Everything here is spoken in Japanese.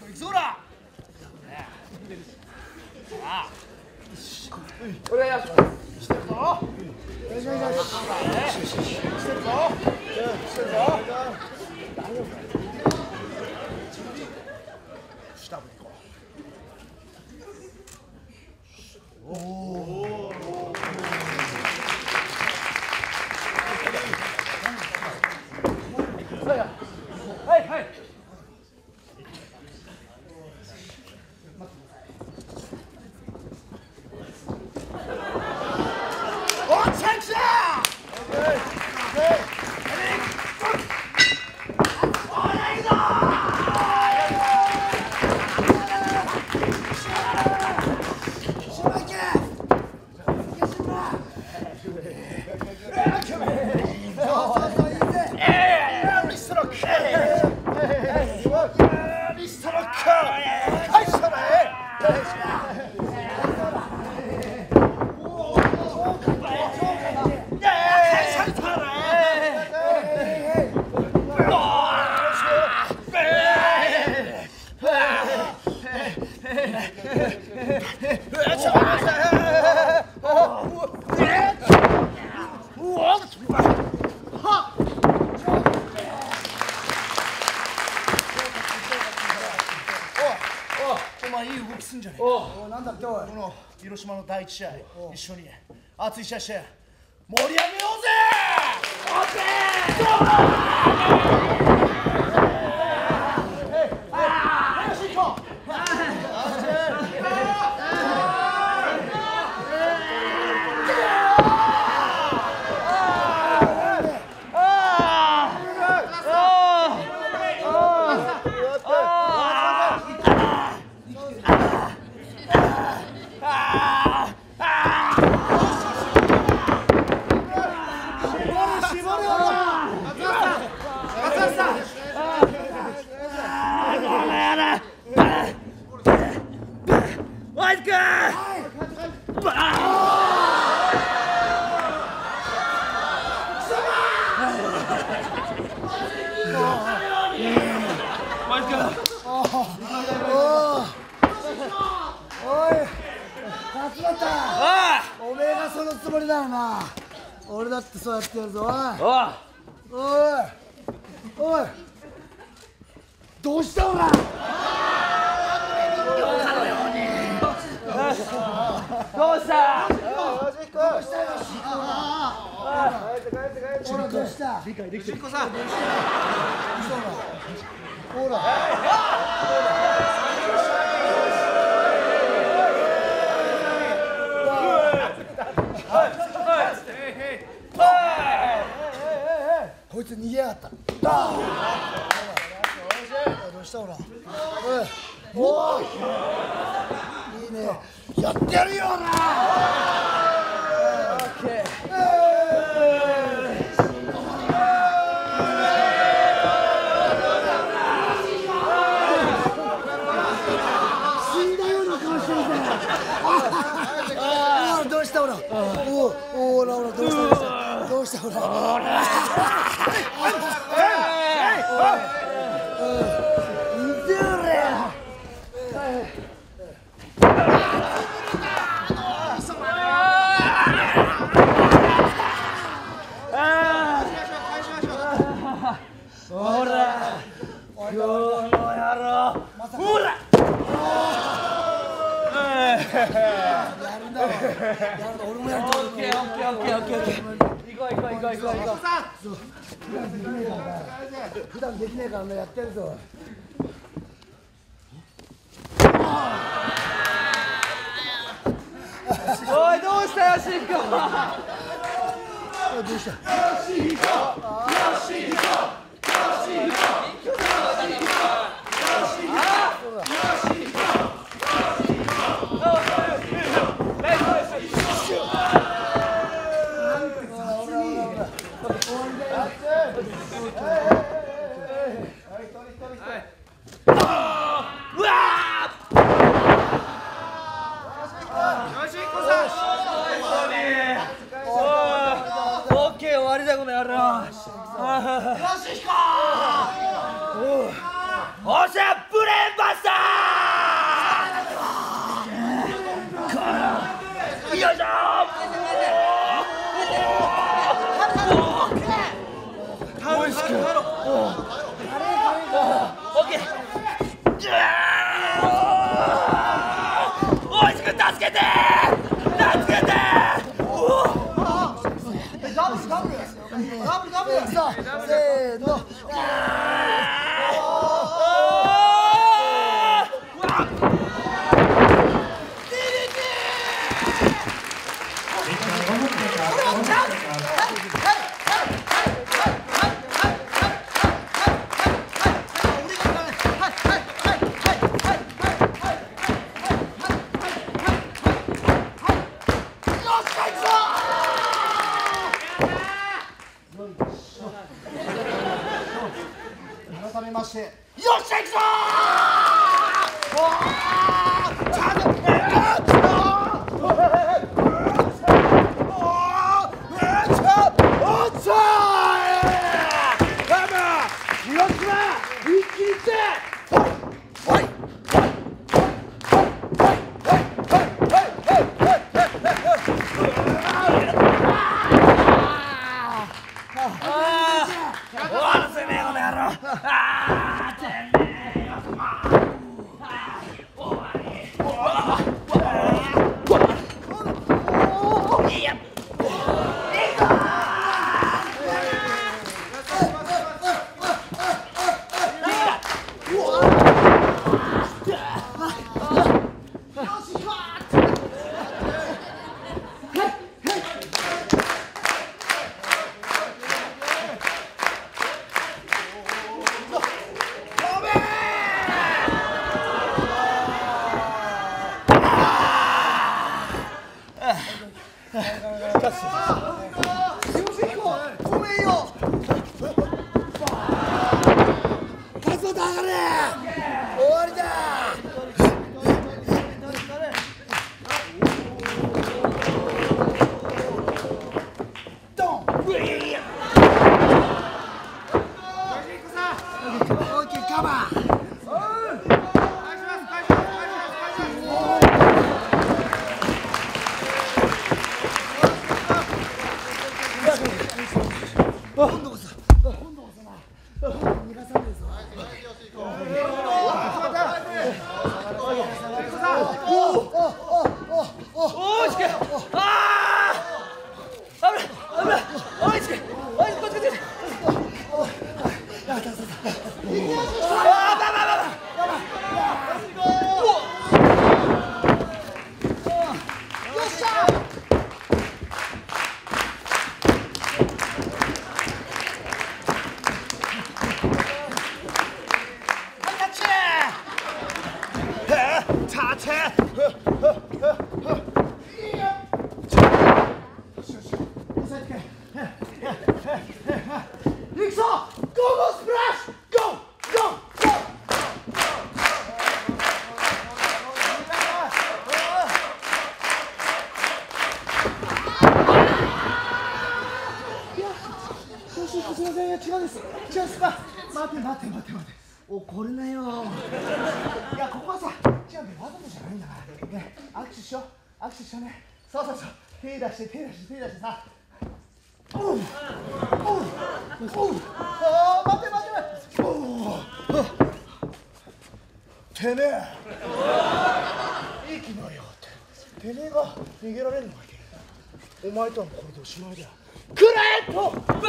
行くぞら。 お願いします。 してるぞ。してるぞ。してるぞ。下部に行こう。おお。はいはい。お前いい動きすんじゃねえか。 おなんだっけおい。 この広島の第一試合一緒に熱い試合して盛り上げようぜ。オッケおめえがそのつもりだよな。俺だってそうやってやるぞ。おいおいどうしたおら。 どうした。 どうした。 理解できてる。さん。 ほら。こいつ逃げやがった。どうしたほら。おい。いいね。やってやるよな。死んだような顔してるぜ。どうしたほら。ほらどうしたどうしたほら。 ほら、今日の野郎。ほら。 やるんだろ。俺もやると思う。 オッケー。行こう。 普段できねえからね、やってるぞ。 おい、どうしたよ、しんこ。 どうした。 オッケー、終わりだこの野郎。 オッケー。おいしく助けて助けて。 ダブルさあせーの改めましてよっしゃ行くぞー。ちゃんと待て怒るなよ。いやここはさ違うんだよ、わざとじゃないんだからね。握手しようね。そう手出してさ。待ててめえいい気分よって。てめえが逃げられるのがいけない。お前とはこれでおしまいだよ。くらえと